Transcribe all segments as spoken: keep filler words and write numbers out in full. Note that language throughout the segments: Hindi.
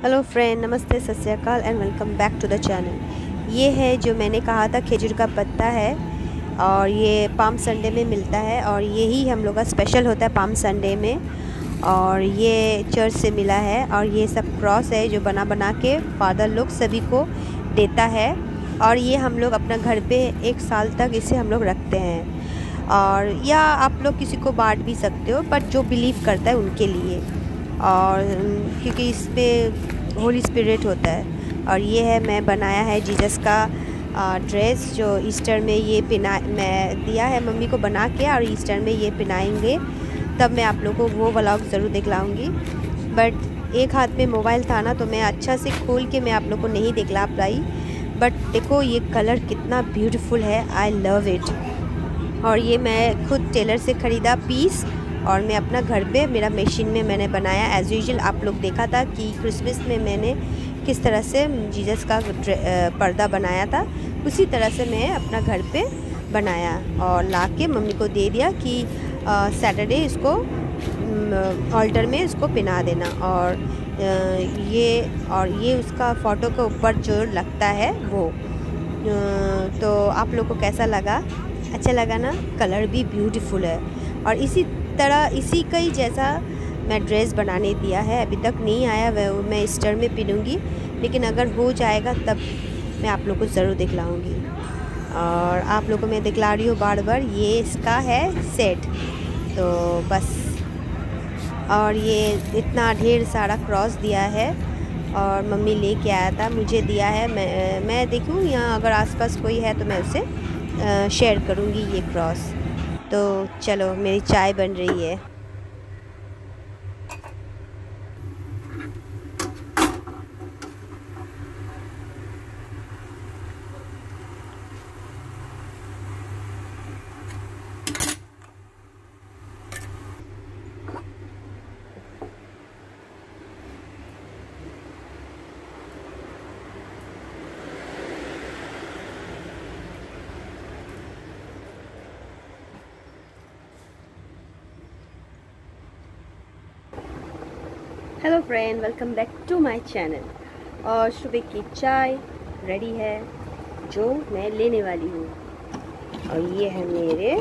हेलो फ्रेंड, नमस्ते, Sat Shri Akal and welcome back to the channel. ये है जो मैंने कहा था खजूर का पत्ता है और ये पाम संडे में मिलता है और यही हम लोग का स्पेशल होता है पाम संडे में। और ये चर्च से मिला है और ये सब क्रॉस है जो बना बना के फादर लोग सभी को देता है और ये हम लोग अपना घर पे एक साल तक इसे हम लोग रखते हैं। और या आप लोग किसी को बांट भी सकते हो, बट जो बिलीव करता है उनके लिए, और क्योंकि इसमें होली स्पिरिट होता है। और ये है मैं बनाया है जीसस का ड्रेस जो ईस्टर में ये पहना मैं दिया है मम्मी को बना के, और ईस्टर में ये पहनाएंगे तब मैं आप लोगों को वो व्लॉग ज़रूर दिखलाऊंगी। बट एक हाथ में मोबाइल था ना, तो मैं अच्छा से खोल के मैं आप लोग को नहीं दिखला पाई। बट देखो ये कलर कितना ब्यूटीफुल है, आई लव इट। और ये मैं खुद टेलर से ख़रीदा पीस और मैं अपना घर पे मेरा मशीन में मैंने बनाया। एज़ यूजुअल आप लोग देखा था कि क्रिसमस में मैंने किस तरह से जीसस का पर्दा बनाया था, उसी तरह से मैं अपना घर पे बनाया और लाके मम्मी को दे दिया कि सैटरडे इसको ऑल्टर में इसको पहना देना। और आ, ये और ये उसका फ़ोटो के ऊपर जो लगता है वो। आ, तो आप लोग को कैसा लगा? अच्छा लगा ना? कलर भी ब्यूटीफुल है। और इसी तरह इसी का ही जैसा मैं ड्रेस बनाने दिया है, अभी तक नहीं आया, वह मैं ईस्टर में पहनूँगी, लेकिन अगर हो जाएगा तब मैं आप लोग को ज़रूर दिखलाऊँगी। और आप लोग को मैं दिखला रही हूँ बार बार, ये इसका है सेट। तो बस, और ये इतना ढेर सारा क्रॉस दिया है और मम्मी लेके आया था, मुझे दिया है। मैं मैं देखूँ यहाँ अगर आसपास कोई है तो मैं उसे शेयर करूँगी ये क्रॉस। तो चलो मेरी चाय बन रही है। Hello friend, welcome back to my channel. और सुबह की चाय रेडी है जो मैं लेने वाली हूँ। और ये है मेरे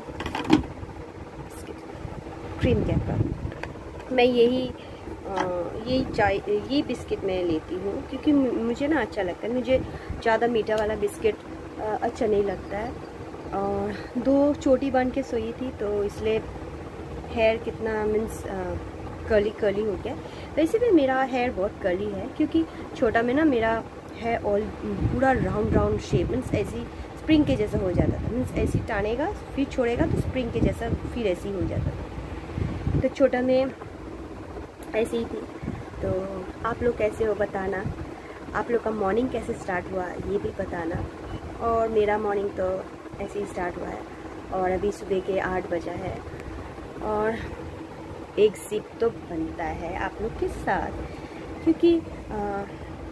क्रीम कैपर। मैं यही यही चाय ये बिस्किट मैं लेती हूँ क्योंकि मुझे ना अच्छा लगता है। मुझे ज़्यादा मीठा वाला बिस्किट अच्छा नहीं लगता है। और दो चोटी बन के सोई थी तो इसलिए हेयर कितना मीन्स कर्ली कर्ली हो गया। वैसे भी मेरा हेयर बहुत कर्ली है क्योंकि छोटा में ना मेरा हेयर ऑल पूरा राउंड राउंड शेप मीन्स ऐसी स्प्रिंग के जैसा हो जाता था। मीन्स ऐसी टानेगा फिर छोड़ेगा तो स्प्रिंग के जैसा फिर ऐसी हो जाता था। तो छोटा में ऐसी ही थी। तो आप लोग कैसे हो बताना, आप लोग का मॉर्निंग कैसे स्टार्ट हुआ ये भी बताना। और मेरा मॉर्निंग तो ऐसे ही स्टार्ट हुआ है और अभी सुबह के आठ बजा है और एक सिप तो बनता है आप लोग के साथ, क्योंकि आ,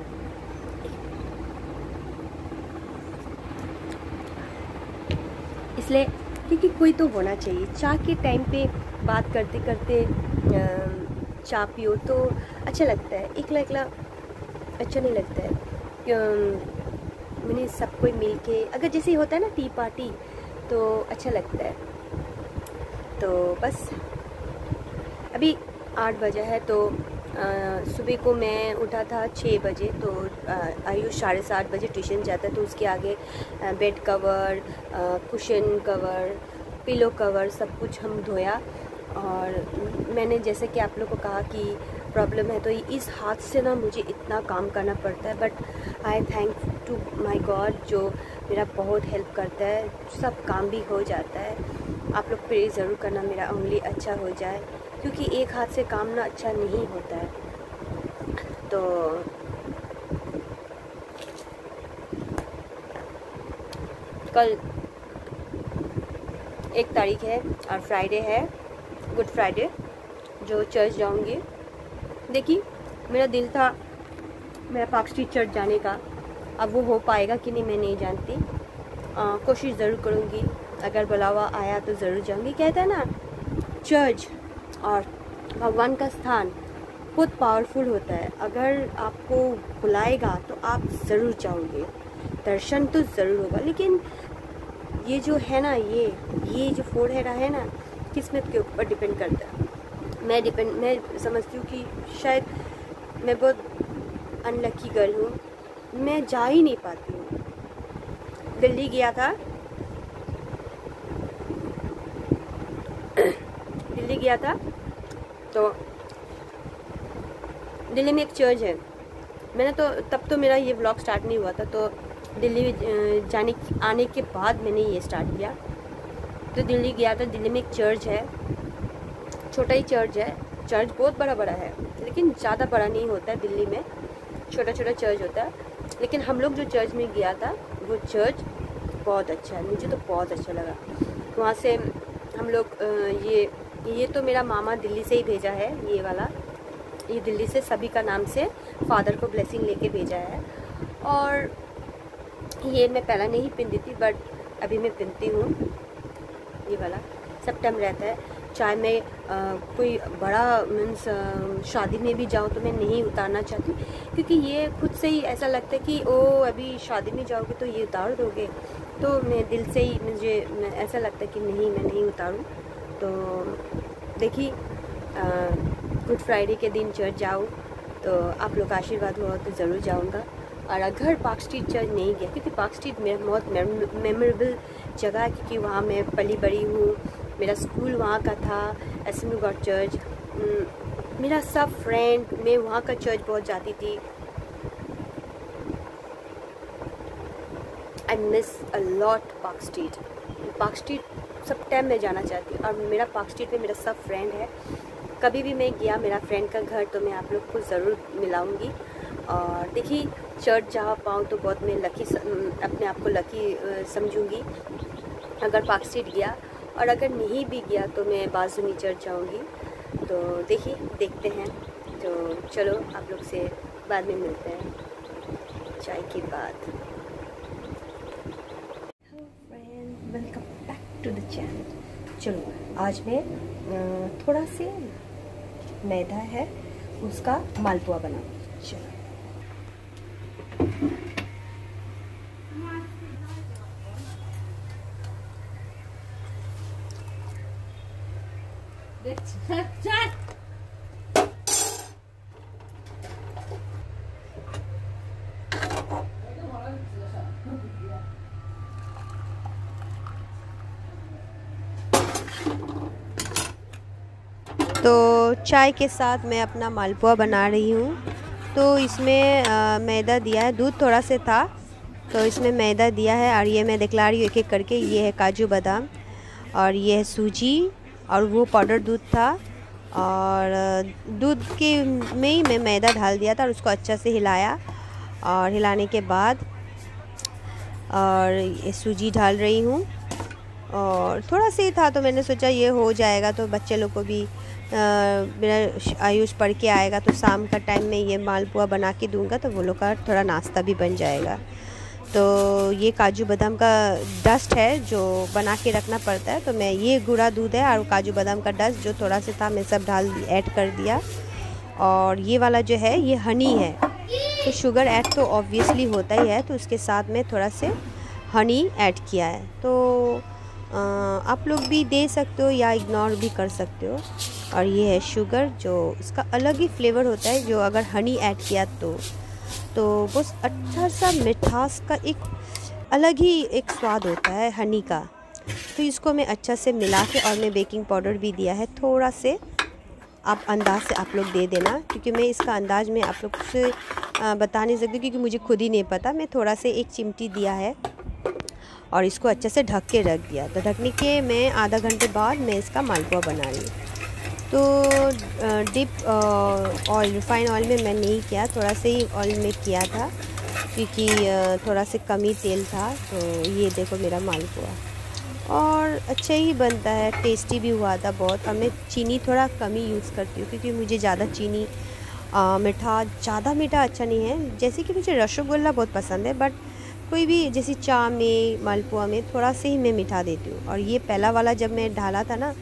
इसलिए क्योंकि कोई तो होना चाहिए। चाय के टाइम पे बात करते करते चाय पियो तो अच्छा लगता है, एकला एकला अच्छा नहीं लगता है। मैंने सब कोई मिल के अगर जैसे होता है ना टी पार्टी तो अच्छा लगता है। तो बस अभी आठ बजे है तो सुबह को मैं उठा था छः बजे। तो आयुष साढ़े सात बजे ट्यूशन जाता है तो उसके आगे bed cover, cushion cover, pillow cover सब कुछ हम धोया। और मैंने जैसे कि आप लोग को कहा कि प्रॉब्लम है तो इस हाथ से ना मुझे इतना काम करना पड़ता है। But I thank to my God जो मेरा बहुत हेल्प करता है, सब काम भी हो जाता है। आप लोग प्रे ज़रूर करना मेरा उंगली अच्छा हो जाए, क्योंकि एक हाथ से काम ना अच्छा नहीं होता है। तो कल एक तारीख है और फ्राइडे है, गुड फ्राइडे, जो चर्च जाऊंगी। देखिए मेरा दिल था मेरा पार्क स्ट्रीट चर्च जाने का, अब वो हो पाएगा कि नहीं मैं नहीं जानती। कोशिश ज़रूर करूँगी, अगर बुलावा आया तो ज़रूर जाऊँगी। कहता है ना चर्च और भगवान का स्थान बहुत पावरफुल होता है। अगर आपको बुलाएगा तो आप ज़रूर जाओगे, दर्शन तो ज़रूर होगा। लेकिन ये जो है ना, ये ये जो फोर हेड है ना, किस्मत के ऊपर डिपेंड करता है। मैं डिपेंड मैं समझती हूँ कि शायद मैं बहुत अनलकी गर्ल हूँ, मैं जा ही नहीं पाती हूँ। दिल्ली गया था दिल्ली गया था तो दिल्ली में एक चर्च है। मैंने तो तब तो मेरा ये व्लॉग स्टार्ट नहीं हुआ था, तो दिल्ली जाने आने के बाद मैंने ये स्टार्ट किया। तो दिल्ली गया था, दिल्ली में एक चर्च है, छोटा ही चर्च है। चर्च बहुत बड़ा बड़ा है लेकिन ज़्यादा बड़ा नहीं होता है, दिल्ली में छोटा छोटा चर्च होता है। लेकिन हम लोग जो चर्च में गया था वो चर्च बहुत अच्छा है, मुझे तो बहुत अच्छा लगा। वहाँ से हम लोग ये ये तो मेरा मामा दिल्ली से ही भेजा है, ये वाला ये दिल्ली से सभी का नाम से फादर को ब्लेसिंग लेके भेजा है। और ये मैं पहला नहीं पहनती थी बट अभी मैं पहनती हूँ। ये वाला सब टाइम रहता है, चाहे मैं आ, कोई बड़ा मीन्स शादी में भी जाऊँ तो मैं नहीं उतारना चाहती, क्योंकि ये खुद से ही ऐसा लगता है कि ओ अभी शादी में जाओगे तो ये उतार दोगे। तो मैं दिल से ही मुझे ऐसा लगता है कि नहीं, मैं नहीं उतारूँ। तो देखिए, गुड फ्राइडे के दिन चर्च जाऊँ तो आप लोग का आशीर्वाद हुआ तो ज़रूर जाऊँगा। और अगर पार्क स्ट्रीट चर्च नहीं गया, क्योंकि पार्क स्ट्रीट मेरा बहुत मेमोरेबल जगह है, क्योंकि वहाँ मैं पली बड़ी हूँ, मेरा स्कूल वहाँ का था, एसएमयू गॉड चर्च। मेरा सब फ्रेंड, मैं वहाँ का चर्च बहुत जाती थी। I miss a lot Park Street. Park Street सब टाइम मैं जाना चाहती हूँ, और मेरा पार्क स्ट्रीट में मेरा सब फ्रेंड है। कभी भी मैं गया मेरा फ्रेंड का घर तो मैं आप लोग को ज़रूर मिलाऊंगी। और देखिए, चर्च जा पाऊँ तो बहुत मैं लकी, अपने आप को लकी समझूंगी अगर पार्क स्ट्रीट गया। और अगर नहीं भी गया तो मैं बाज़ूनी चर्च जाऊंगी। तो देखिए, देखते हैं। तो चलो आप लोग से बाद में मिलते हैं चाय के बाद। Hello friend, welcome back to the channel. चलो आज मैं थोड़ा से मैदा है उसका मालपुआ बनाऊँ। चलो तो चाय के साथ मैं अपना मालपुआ बना रही हूँ। तो इसमें आ, मैदा दिया है, दूध थोड़ा से था तो इसमें मैदा दिया है। और ये मैं दिखला रही हूँ एक एक करके। ये है काजू बादाम, और ये है सूजी, और वो पाउडर दूध था। और दूध के में ही मैं मैदा डाल दिया था और उसको अच्छा से हिलाया। और हिलाने के बाद और ये सूजी डाल रही हूँ। और थोड़ा सा ही था तो मैंने सोचा ये हो जाएगा तो बच्चे लोग को भी मेरा आयुष पढ़ के आएगा तो शाम का टाइम में ये मालपुआ बना के दूंगा तो वो लोग का थोड़ा नाश्ता भी बन जाएगा। तो ये काजू बादाम का डस्ट है जो बना के रखना पड़ता है। तो मैं ये गुड़ा दूध है और काजू बादाम का डस्ट जो थोड़ा सा था मैं सब डाल ऐड कर दिया। और ये वाला जो है ये हनी है, तो शुगर ऐड तो ऑब्वियसली होता ही है, तो उसके साथ में थोड़ा से हनी ऐड किया है। तो आ, आप लोग भी दे सकते हो या इग्नोर भी कर सकते हो। और ये है शुगर, जो इसका अलग ही फ्लेवर होता है जो अगर हनी ऐड किया तो तो बस अच्छा सा मिठास का एक अलग ही एक स्वाद होता है हनी का। तो इसको मैं अच्छा से मिला के, और मैं बेकिंग पाउडर भी दिया है थोड़ा से, आप अंदाज से आप लोग दे देना, क्योंकि मैं इसका अंदाज में आप लोग से बता नहीं सकती क्योंकि मुझे खुद ही नहीं पता। मैं थोड़ा से एक चिमटी दिया है और इसको अच्छे से ढक के रख दिया। तो ढकने के मैं आधा घंटे बाद मैं इसका मालपुआ बना रही हूँ। तो डिप ऑयल रिफाइन ऑयल में मैं नहीं किया, थोड़ा से ही ऑयल में किया था क्योंकि थोड़ा से कम ही तेल था। तो ये देखो मेरा मालपुआ, और अच्छा ही बनता है, टेस्टी भी हुआ था बहुत। और मैं चीनी थोड़ा कम ही यूज़ करती हूँ क्योंकि मुझे ज़्यादा चीनी मीठा ज़्यादा मीठा अच्छा नहीं है। जैसे कि मुझे रसगुल्ला बहुत पसंद है, बट कोई भी जैसे चाय में मालपुआ में थोड़ा से ही मैं मीठा देती हूँ। और ये पहला वाला जब मैं डाला था ना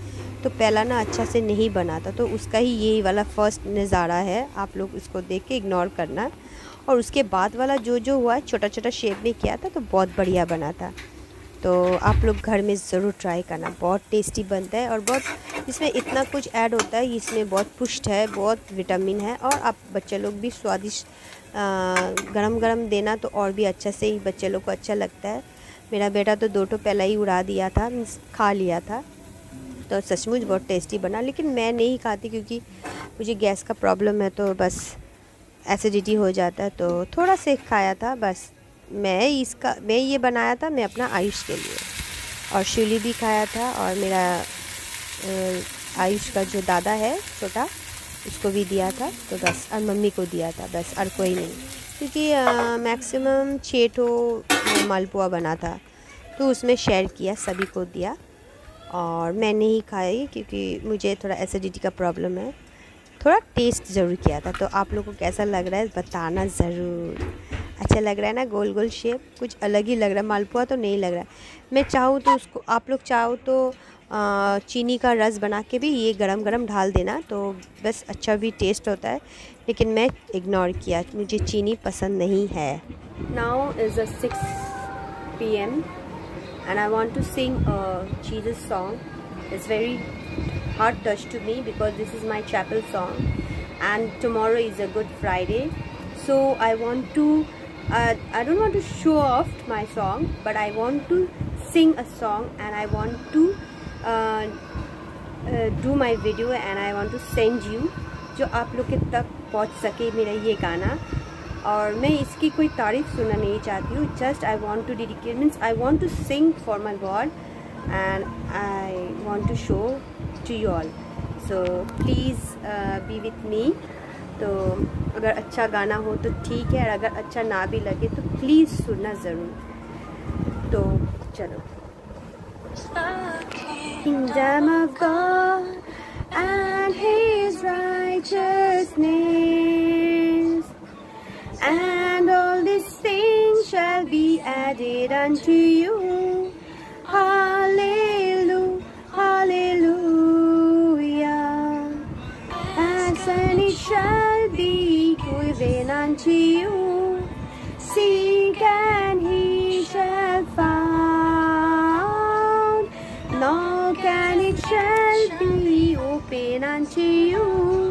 तो पहला ना अच्छा से नहीं बना था, तो उसका ही यही वाला फर्स्ट नज़ारा है। आप लोग इसको देख के इग्नोर करना। और उसके बाद वाला जो जो हुआ छोटा छोटा शेप में किया था तो बहुत बढ़िया बना था। तो आप लोग घर में ज़रूर ट्राई करना, बहुत टेस्टी बनता है और बहुत इसमें इतना कुछ ऐड होता है, इसमें बहुत पुष्ट है, बहुत विटामिन है। और आप बच्चे लोग भी स्वादिष्ट गरम गरम देना तो और भी अच्छा से ही बच्चे लोग को अच्छा लगता है। मेरा बेटा तो दो ठो पहला ही उड़ा दिया था, खा लिया था, तो सचमुच बहुत टेस्टी बना। लेकिन मैं नहीं खाती क्योंकि मुझे गैस का प्रॉब्लम है, तो बस एसिडिटी हो जाता है, तो थोड़ा से खाया था बस। मैं इसका मैं ये बनाया था मैं अपना आयुष के लिए, और शिवली भी खाया था, और मेरा आयुष का जो दादा है छोटा उसको भी दिया था, तो बस। और मम्मी को दिया था बस, और कोई नहीं, क्योंकि मैक्सिमम छः ठो मालपुआ बना था, तो उसमें शेयर किया, सभी को दिया। और मैं नहीं खाई क्योंकि मुझे थोड़ा एसिडिटी का प्रॉब्लम है। थोड़ा टेस्ट ज़रूर किया था। तो आप लोगों को कैसा लग रहा है बताना ज़रूर। अच्छा लग रहा है ना, गोल गोल शेप, कुछ अलग ही लग रहा है, मालपुआ तो नहीं लग रहा है। मैं चाहूँ तो उसको, आप लोग चाहो तो आ, चीनी का रस बना के भी ये गरम गरम ढाल देना, तो बस अच्छा भी टेस्ट होता है। लेकिन मैं इग्नोर किया, मुझे चीनी पसंद नहीं है। Now is a six P M and I want to sing a Jesus song. It's very heart touch to me because this is my chapel song, and tomorrow is a Good Friday, so I want to uh, I don't want to show off my song, but I want to sing a song, and I want to uh, uh, do my video, and I want to send you, जो आप लोग के तक पहुँच सके मेरा ये गाना। और मैं इसकी कोई तारीफ़ सुनना नहीं चाहती हूँ, just I want to dedicate, means I want to sing for my God, and I want to show to you all. So please be with me. तो अगर अच्छा गाना हो तो ठीक है, और अगर अच्छा ना भी लगे तो प्लीज़ सुनना ज़रूर। तो चलो। Kingdom of God and His righteousness, and all these things shall be added unto you. Hallelujah, hallelujah. And it shall be given unto you. Seek and he shall find. Knock and it shall be open unto you.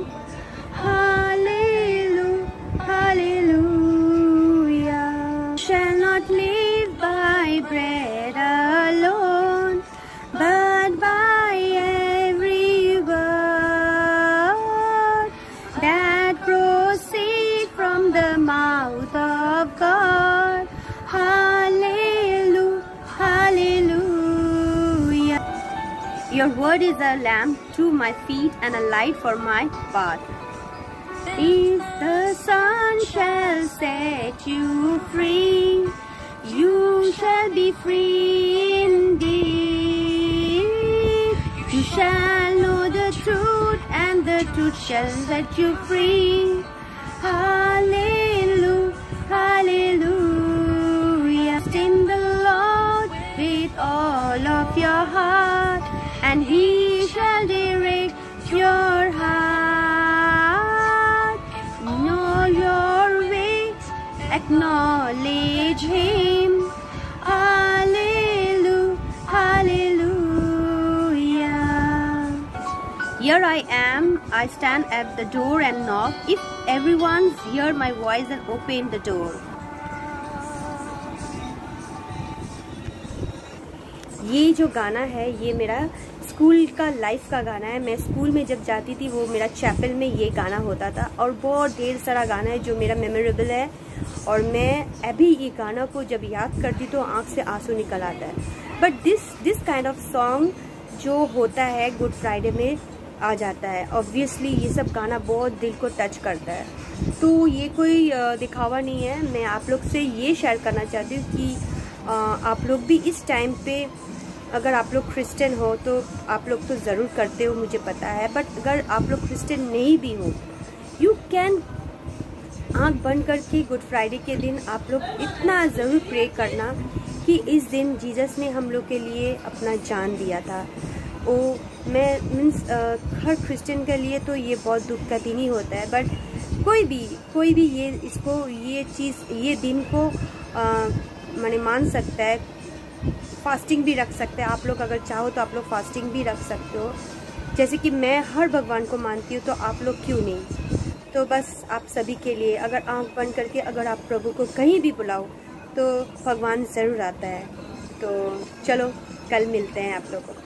Hallelujah, hallelujah. Shall not live by bread alone, but by every word that proceeds from the mouth of God. Hallelujah, hallelujah. Your word is a lamp to my feet and a light for my path. If the sun shall set you free, you shall be free indeed. You shall know the truth, and the truth shall set you free. Hallelujah, hallelujah. Trust in the Lord with all of your heart, and He shall direct your heart. Know your way, acknowledge Him. Hallelujah, hallelujah. Here I am, I stand at the door and knock. If everyone's hear my voice and open the door. ये जो गाना है ये मेरा स्कूल का लाइफ का गाना है। मैं स्कूल में जब जाती थी वो मेरा चैपल में ये गाना होता था, और बहुत ढेर सारा गाना है जो मेरा मेमोरेबल है, और मैं अभी ये गाना को जब याद करती तो आँख से आंसू निकल आता है। But this this kind of song जो होता है गुड फ्राइडे में आ जाता है। ऑब्वियसली ये सब गाना बहुत दिल को टच करता है, तो ये कोई दिखावा नहीं है। मैं आप लोग से ये शेयर करना चाहती हूँ कि आप लोग भी इस टाइम पे, अगर आप लोग क्रिश्चियन हो तो आप लोग तो ज़रूर करते हो, मुझे पता है, बट अगर आप लोग क्रिश्चियन नहीं भी हो, यू कैन आँख बंद करके गुड फ्राइडे के दिन आप लोग इतना ज़रूर प्रे करना कि इस दिन जीसस ने हम लोग के लिए अपना जान दिया था। वो मैं मीन्स हर क्रिश्चियन के लिए तो ये बहुत दुख का दिन ही होता है, बट कोई भी कोई भी ये इसको ये चीज़ ये दिन को माने मान सकता है, फास्टिंग भी रख सकते हैं। आप लोग अगर चाहो तो आप लोग फास्टिंग भी रख सकते हो, जैसे कि मैं हर भगवान को मानती हूँ, तो आप लोग क्यों नहीं। तो बस आप सभी के लिए, अगर आँख बंद करके अगर आप प्रभु को कहीं भी बुलाओ तो भगवान ज़रूर आता है। तो चलो कल मिलते हैं आप लोगों को।